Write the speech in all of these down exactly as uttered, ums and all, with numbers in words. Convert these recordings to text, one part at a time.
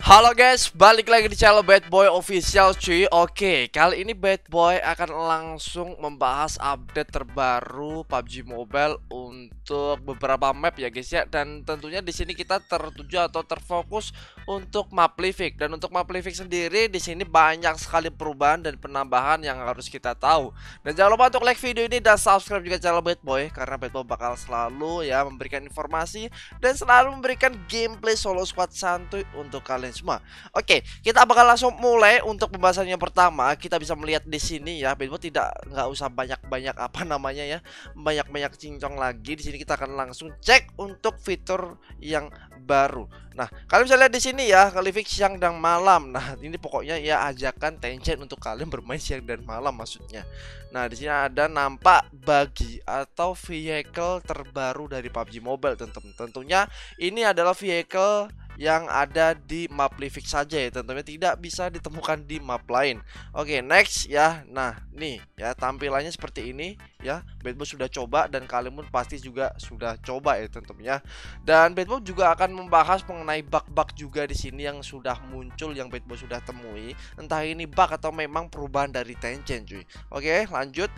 Halo guys, balik lagi di channel Bad Boy Official cuy. Oke, kali ini Bad Boy akan langsung membahas update terbaru P U B G Mobile untuk beberapa map ya guys ya. Dan tentunya di sini kita tertuju atau terfokus untuk map Livik. Dan untuk map Livik sendiri di sini banyak sekali perubahan dan penambahan yang harus kita tahu. Dan jangan lupa untuk like video ini dan subscribe juga channel Bad Boy, karena Bad Boy bakal selalu ya memberikan informasi dan selalu memberikan gameplay solo squad santuy untuk kalian semua. Oke, kita bakal langsung mulai untuk pembahasan yang pertama. Kita bisa melihat di sini ya, Bad Boy tidak nggak usah banyak-banyak apa namanya ya, banyak-banyak cincong lagi. Di sini kita akan langsung cek untuk fitur yang baru. Nah, kalian bisa lihat di sini ya, Livik siang dan malam. Nah, ini pokoknya ya ajakan Tencent untuk kalian bermain siang dan malam maksudnya. Nah, di sini ada nampak bagi atau vehicle terbaru dari P U B G Mobile, teman-teman. Tentunya ini adalah vehicle yang ada di map Livik saja ya, tentunya tidak bisa ditemukan di map lain. Oke, next ya. Nah, nih ya tampilannya seperti ini ya. Bad Boy sudah coba dan kalian pun pasti juga sudah coba ya tentunya. Dan Bad Boy juga akan membahas mengenai bug-bug juga di sini yang sudah muncul, yang Bad Boy sudah temui. Entah ini bug atau memang perubahan dari Tencent cuy. Oke, lanjut.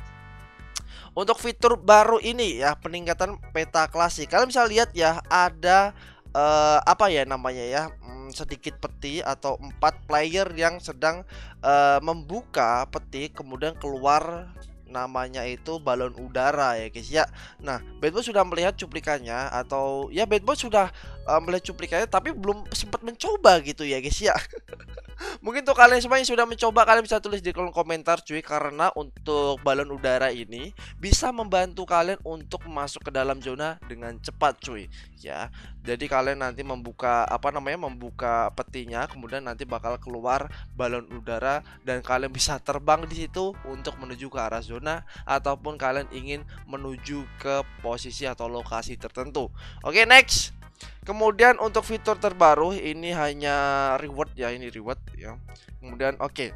Untuk fitur baru ini ya, peningkatan peta klasik. Kalian bisa lihat ya, ada uh, apa ya namanya ya, hmm, sedikit peti atau empat player yang sedang uh, membuka peti, kemudian keluar namanya itu balon udara ya guys ya. Nah, Bad Boy sudah melihat cuplikannya, atau ya Bad Boy sudah uh, melihat cuplikannya tapi belum sempat mencoba gitu ya guys ya. Mungkin tuh kalian semua yang sudah mencoba, kalian bisa tulis di kolom komentar cuy, karena untuk balon udara ini bisa membantu kalian untuk masuk ke dalam zona dengan cepat cuy ya. Jadi kalian nanti membuka apa namanya membuka petinya, kemudian nanti bakal keluar balon udara dan kalian bisa terbang di situ untuk menuju ke arah zona, ataupun kalian ingin menuju ke posisi atau lokasi tertentu. Oke, next. Kemudian untuk fitur terbaru ini hanya reward ya, ini reward ya. Kemudian oke. Okay.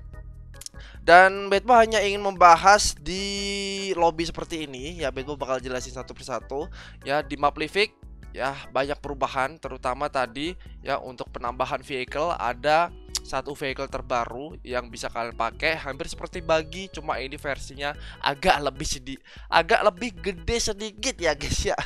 Dan Bad Boy hanya ingin membahas di lobby seperti ini ya. Bad Boy bakal jelasin satu persatu ya. Di map Livik ya banyak perubahan, terutama tadi ya untuk penambahan vehicle. Ada satu vehicle terbaru yang bisa kalian pakai, hampir seperti bagi, cuma ini versinya agak lebih sedikit, agak lebih gede sedikit ya guys ya.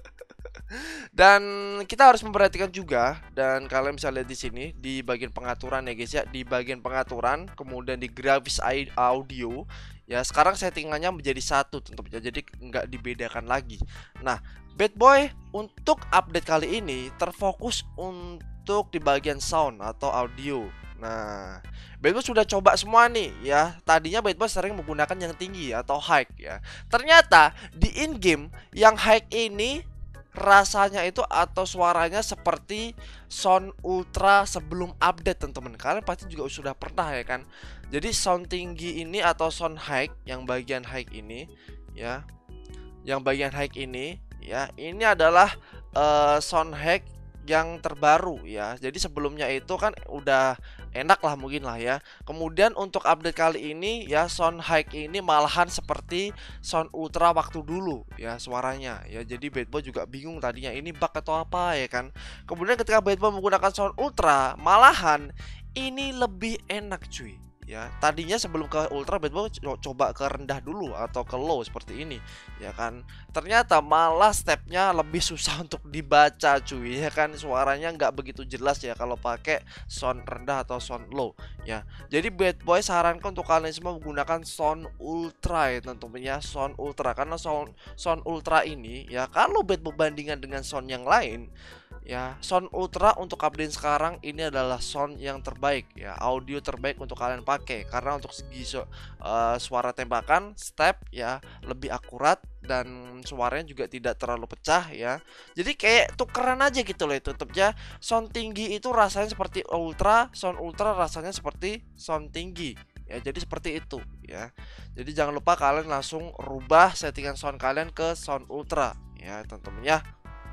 Dan kita harus memperhatikan juga, dan kalian bisa lihat di sini di bagian pengaturan ya guys ya, di bagian pengaturan, kemudian di grafis audio ya, sekarang settingannya menjadi satu tentunya, jadi nggak dibedakan lagi. Nah, Bad Boy untuk update kali ini terfokus untuk di bagian sound atau audio. Nah, Bad Boy sudah coba semua nih ya. Tadinya Bad Boy sering menggunakan yang tinggi atau high ya. Ternyata di in game yang high ini rasanya itu atau suaranya seperti sound ultra sebelum update teman-teman. Kalian pasti juga sudah pernah ya kan. Jadi sound tinggi ini atau sound high, yang bagian high ini ya, yang bagian high ini ya, ini adalah uh, sound high yang terbaru ya. Jadi sebelumnya itu kan udah enak lah mungkin lah ya. Kemudian untuk update kali ini ya, sound high ini malahan seperti sound ultra waktu dulu ya suaranya ya. Jadi Bad Boy juga bingung tadinya ini bug atau apa ya kan. Kemudian ketika Bad Boy menggunakan sound ultra, malahan ini lebih enak cuy ya. Tadinya sebelum ke ultra Bad Boy coba ke rendah dulu atau ke low seperti ini ya kan. Ternyata malah stepnya lebih susah untuk dibaca cuy ya kan. Suaranya nggak begitu jelas ya kalau pakai sound rendah atau sound low ya. Jadi Bad Boy sarankan untuk kalian semua menggunakan sound ultra ya tentunya, sound ultra, karena sound sound ultra ini ya, kalau Bad Boy bandingkan dengan sound yang lain ya, sound ultra untuk update sekarang ini adalah sound yang terbaik ya, audio terbaik untuk kalian pakai, karena untuk segi su uh, suara tembakan, step ya lebih akurat, dan suaranya juga tidak terlalu pecah ya. Jadi kayak tukeran aja gitu loh. Tetapnya sound tinggi itu rasanya seperti ultra, sound ultra rasanya seperti sound tinggi ya. Jadi seperti itu ya. Jadi jangan lupa kalian langsung rubah settingan sound kalian ke sound ultra ya teman-teman ya.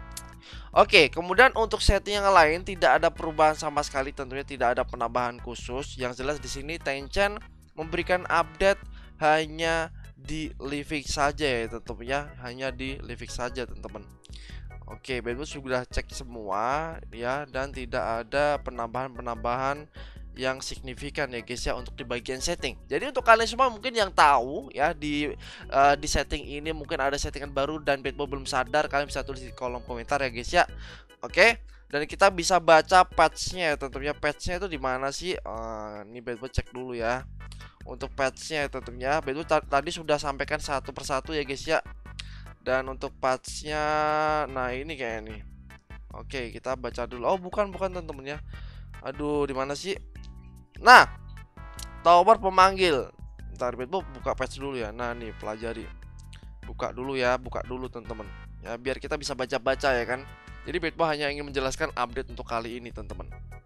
Oke, kemudian untuk setting yang lain tidak ada perubahan sama sekali, tentunya tidak ada penambahan khusus. Yang jelas di sini Tencent memberikan update hanya di Livik saja ya tentunya, hanya di Livik saja teman-teman. Oke, Bedboy sudah cek semua ya, dan tidak ada penambahan-penambahan yang signifikan ya guys ya untuk di bagian setting. Jadi untuk kalian semua mungkin yang tahu ya di uh, di setting ini mungkin ada settingan baru dan Bedboy belum sadar, kalian bisa tulis di kolom komentar ya guys ya. Oke, dan kita bisa baca patchnya ya tentunya. Patchnya itu di mana sih? Uh, ini Bedboy cek dulu ya. Untuk patchnya tentunya Bedboy tadi sudah sampaikan satu persatu ya guys ya. Dan untuk patchnya, nah ini kayak nih. Oke, kita baca dulu. Oh bukan bukan temen-temen ya. Aduh, di mana sih? Nah, tower pemanggil. Ntar Bedboy buka patch dulu ya. Nah nih, pelajari. Buka dulu ya, buka dulu temen-temen. Ya biar kita bisa baca-baca ya kan. Jadi Bedboy hanya ingin menjelaskan update untuk kali ini temen-temen.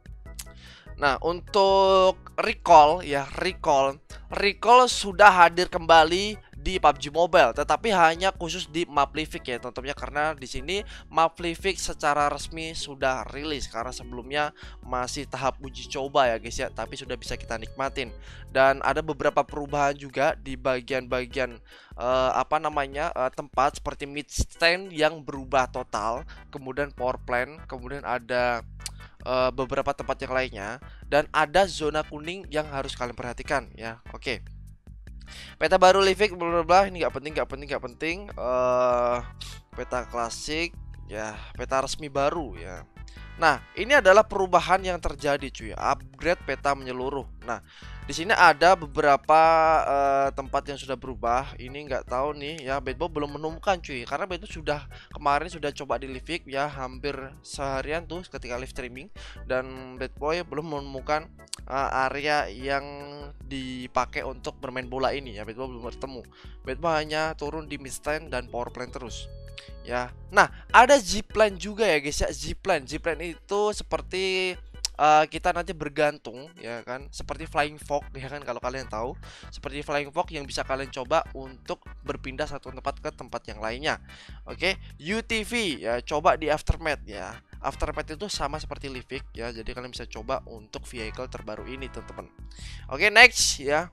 Nah, untuk recall ya, recall, recall sudah hadir kembali di P U B G Mobile, tetapi hanya khusus di map Livik ya teman-teman, karena di sini map Livik secara resmi sudah rilis, karena sebelumnya masih tahap uji coba ya guys ya, tapi sudah bisa kita nikmatin. Dan ada beberapa perubahan juga di bagian-bagian uh, apa namanya uh, tempat seperti mid stand yang berubah total, kemudian power plant, kemudian ada Uh, beberapa tempat yang lainnya, dan ada zona kuning yang harus kalian perhatikan ya. Oke, peta baru Livik bla bla bla, ini nggak penting nggak penting nggak penting. Uh, peta klasik ya, peta resmi baru ya. Nah, ini adalah perubahan yang terjadi cuy, upgrade peta menyeluruh. Nah, di sini ada beberapa uh, tempat yang sudah berubah. Ini nggak tahu nih ya, Bedboy belum menemukan cuy, karena Bedboy sudah kemarin sudah coba di Livik ya, hampir seharian tuh ketika live streaming, dan Bedboy belum menemukan uh, area yang dipakai untuk bermain bola ini ya. Bedboy belum bertemu. Bedboy hanya turun di mid stand dan power plant terus ya. Nah, ada zipline juga ya guys ya. Zipline, zipline itu seperti uh, kita nanti bergantung ya kan, seperti flying fox ya kan, kalau kalian tahu, seperti flying fox yang bisa kalian coba untuk berpindah satu tempat ke tempat yang lainnya. Oke, U T V ya, coba di Aftermath ya. Aftermath itu sama seperti Livik ya, jadi kalian bisa coba untuk vehicle terbaru ini teman-teman. Oke, next ya.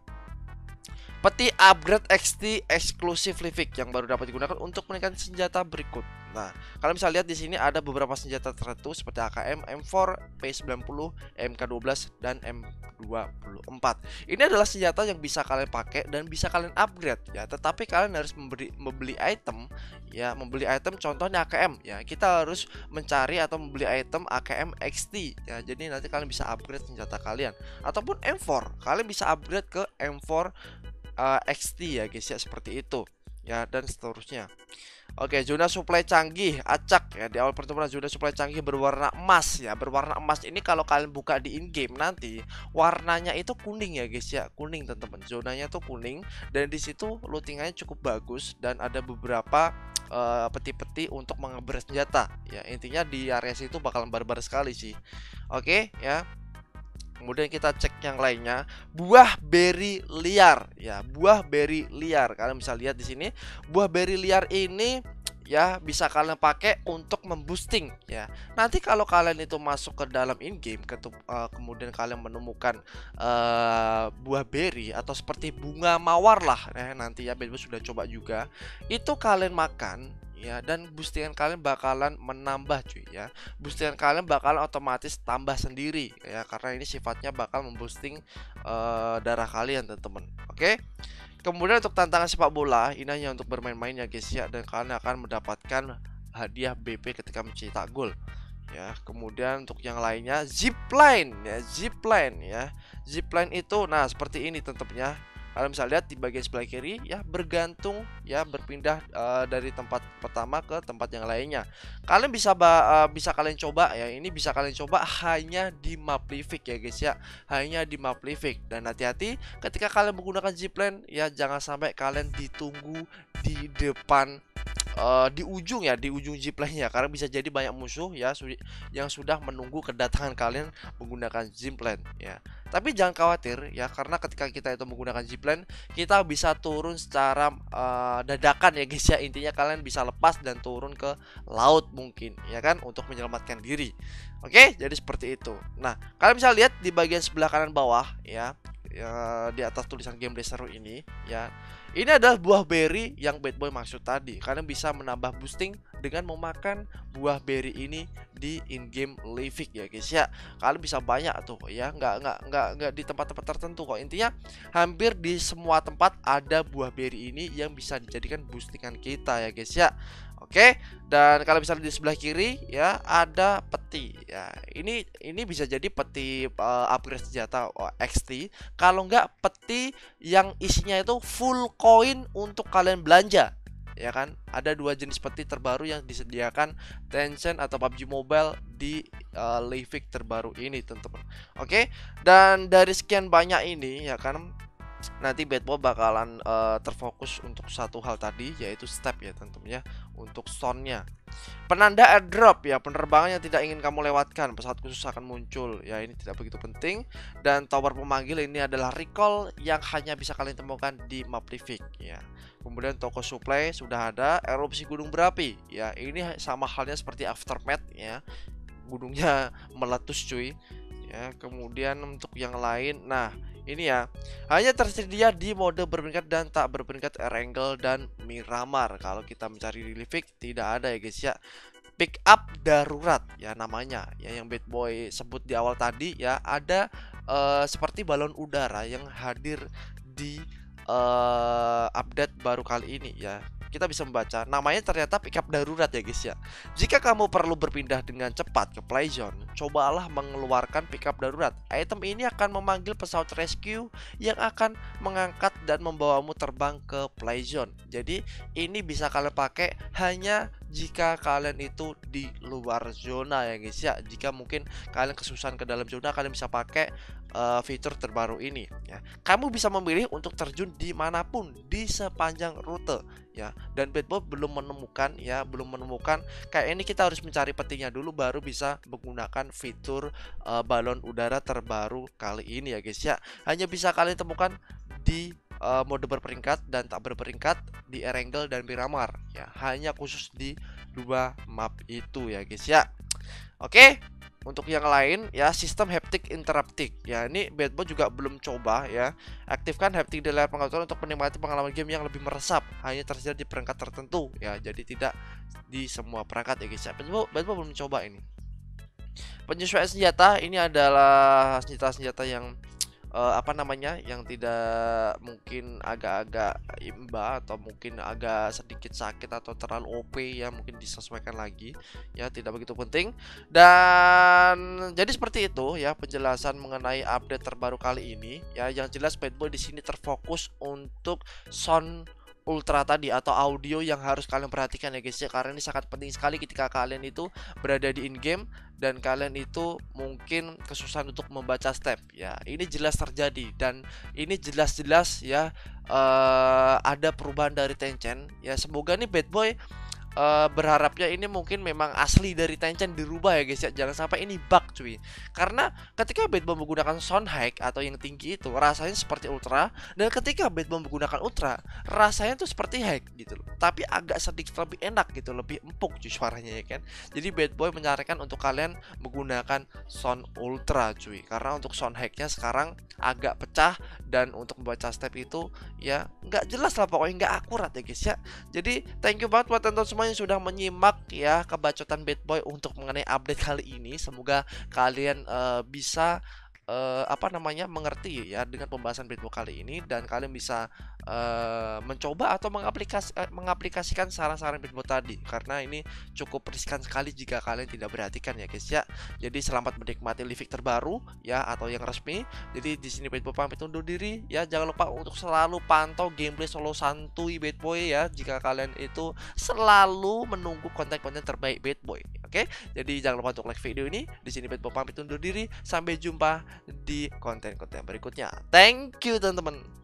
Peti upgrade X T eksklusif Livik yang baru dapat digunakan untuk meningkatkan senjata berikut. Nah, kalian bisa lihat di sini ada beberapa senjata tertentu seperti A K M, M empat, P sembilan puluh, M K dua belas, dan M dua puluh empat. Ini adalah senjata yang bisa kalian pakai dan bisa kalian upgrade ya. Tetapi kalian harus memberi, membeli item ya, membeli item contohnya A K M ya. Kita harus mencari atau membeli item A K M X T ya. Jadi nanti kalian bisa upgrade senjata kalian. Ataupun M empat, kalian bisa upgrade ke M empat Uh, X T ya guys ya, seperti itu ya, dan seterusnya. Oke, zona supply canggih acak ya. Di awal pertemuan zona supply canggih berwarna emas ya. Berwarna emas ini kalau kalian buka di in game nanti warnanya itu kuning ya guys ya, kuning teman-teman. Zonanya tuh kuning, dan di situ lootingannya cukup bagus, dan ada beberapa peti-peti uh, untuk mengeber senjata ya. Intinya di area situ bakalan barbar sekali sih. Oke ya. Kemudian kita cek yang lainnya, buah beri liar ya, buah beri liar. Kalian bisa lihat di sini, buah beri liar ini ya bisa kalian pakai untuk memboosting ya. Nanti kalau kalian itu masuk ke dalam in game, uh, kemudian kalian menemukan uh, buah beri atau seperti bunga mawar lah ya, nanti ya Bedboy sudah coba juga. Itu kalian makan ya, dan boostingan kalian bakalan menambah cuy ya. Boostingan kalian bakalan otomatis tambah sendiri ya, karena ini sifatnya bakal memboosting uh, darah kalian teman-teman. Oke. Kemudian untuk tantangan sepak bola, ini hanya untuk bermain-main ya guys ya, dan kalian akan mendapatkan hadiah B P ketika mencetak gol ya. Kemudian untuk yang lainnya, zipline ya, zipline ya. Zipline itu nah seperti ini teman-teman ya. Kalian bisa lihat di bagian sebelah kiri ya, bergantung ya, berpindah uh, dari tempat pertama ke tempat yang lainnya. Kalian bisa uh, bisa kalian coba ya, ini bisa kalian coba hanya di map Livik ya guys ya, hanya di map Livik. Dan hati-hati ketika kalian menggunakan zipline ya, jangan sampai kalian ditunggu di depan uh, di ujung ya, di ujung zipline-nya, karena bisa jadi banyak musuh ya yang sudah menunggu kedatangan kalian menggunakan zipline ya. Tapi jangan khawatir ya, karena ketika kita itu menggunakan zipline, kita bisa turun secara uh, dadakan ya guys ya. Intinya kalian bisa lepas dan turun ke laut mungkin ya kan, untuk menyelamatkan diri. Oke, jadi seperti itu. Nah, kalian bisa lihat di bagian sebelah kanan bawah ya, ya di atas tulisan gameplay seru ini ya. Ini adalah buah berry yang Bad Boy maksud tadi. Kalian bisa menambah boosting dengan memakan buah berry ini di in-game living ya guys ya. Kalian bisa banyak tuh ya, nggak nggak nggak nggak di tempat-tempat tertentu kok. Intinya hampir di semua tempat ada buah berry ini yang bisa dijadikan boostingan kita ya guys ya. Oke, dan kalau bisa di sebelah kiri ya ada peti ya. Ini ini bisa jadi peti uh, upgrade senjata oh, X T. Kalau nggak peti yang isinya itu full koin untuk kalian belanja. Ya kan, ada dua jenis peti terbaru yang disediakan Tencent atau P U B G Mobile di uh, Livik terbaru ini teman-teman. Oke, dan dari sekian banyak ini ya kan, nanti Bad Boy bakalan uh, terfokus untuk satu hal tadi, yaitu step ya teman-teman ya, untuk soundnya. Penanda airdrop ya, penerbangan yang tidak ingin kamu lewatkan, pesawat khusus akan muncul ya, ini tidak begitu penting. Dan tower pemanggil ini adalah recall yang hanya bisa kalian temukan di map Livik ya. Kemudian toko supply sudah ada, erupsi gunung berapi ya, ini sama halnya seperti Aftermath ya, gunungnya meletus cuy ya. Kemudian untuk yang lain, nah ini ya, hanya tersedia di mode berperingkat dan tak berperingkat Erangel dan Miramar. Kalau kita mencari di Livik tidak ada ya guys ya. Pick up darurat ya namanya ya, yang Bad Boy sebut di awal tadi ya, ada uh, seperti balon udara yang hadir di uh, update baru kali ini ya. Kita bisa membaca namanya ternyata pickup darurat ya guys ya. Jika kamu perlu berpindah dengan cepat ke playzone, cobalah mengeluarkan pickup darurat. Item ini akan memanggil pesawat rescue yang akan mengangkat dan membawamu terbang ke playzone. Jadi ini bisa kalian pakai hanya jika kalian itu di luar zona ya guys ya. Jika mungkin kalian kesusahan ke dalam zona, kalian bisa pakai uh, fitur terbaru ini ya. Kamu bisa memilih untuk terjun dimanapun di sepanjang rute ya. Dan Bad Boy belum menemukan ya, belum menemukan kayak ini, kita harus mencari petinya dulu baru bisa menggunakan fitur uh, balon udara terbaru kali ini ya guys ya. Hanya bisa kalian temukan di uh, mode berperingkat dan tak berperingkat di Erangel dan Miramar ya, hanya khusus di dua map itu ya guys ya. Oke, untuk yang lain ya, sistem haptic interactive ya, ini Bad Boy juga belum coba ya. Aktifkan haptic di layar pengontrol untuk menikmati pengalaman game yang lebih meresap, hanya tersedia di perangkat tertentu ya, jadi tidak di semua perangkat ya guys ya. Bad Boy, Bad Boy belum coba ini. Penyesuaian senjata ini adalah senjata-senjata yang uh, apa namanya, yang tidak mungkin agak-agak imba atau mungkin agak sedikit sakit atau terlalu O P ya, mungkin disesuaikan lagi ya, tidak begitu penting. Dan jadi seperti itu ya penjelasan mengenai update terbaru kali ini ya. Yang jelas Bad Boy di sini terfokus untuk sound ultra tadi atau audio yang harus kalian perhatikan ya guys ya, karena ini sangat penting sekali ketika kalian itu berada di in game dan kalian itu mungkin kesusahan untuk membaca step ya. Ini jelas terjadi dan ini jelas-jelas ya uh, ada perubahan dari Tencent ya. Semoga nih Bad Boy Uh, berharapnya ini mungkin memang asli dari Tencent dirubah ya guys ya, jangan sampai ini bug cuy. Karena ketika Bad Boy menggunakan sound high atau yang tinggi itu rasanya seperti ultra, dan ketika Bad Boy menggunakan ultra rasanya tuh seperti high gitu loh, tapi agak sedikit lebih enak gitu, lebih empuk cuy suaranya ya kan. Jadi Bad Boy menyarankan untuk kalian menggunakan sound ultra cuy, karena untuk sound high-nya sekarang agak pecah dan untuk membaca step itu ya nggak jelas lah, pokoknya nggak akurat ya guys ya. Jadi thank you banget buat teman-teman semua yang sudah menyimak ya kebacotan Bad Boy untuk mengenai update kali ini. Semoga kalian uh, bisa uh, apa namanya mengerti ya dengan pembahasan Bad Boy kali ini, dan kalian bisa uh, mencoba atau mengaplikas uh, mengaplikasikan saran-saran Bad Boy tadi, karena ini cukup riskan sekali jika kalian tidak perhatikan ya guys ya. Jadi selamat menikmati Livik terbaru ya, atau yang resmi. Jadi di sini Bad Boy pamit undur diri ya. Jangan lupa untuk selalu pantau gameplay solo santuy Bad Boy ya, jika kalian itu selalu menunggu konten-konten terbaik Bad Boy. Oke, jadi jangan lupa untuk like video ini. Di sini Bad Boy pamit undur diri. Sampai jumpa di konten-konten berikutnya. Thank you teman-teman.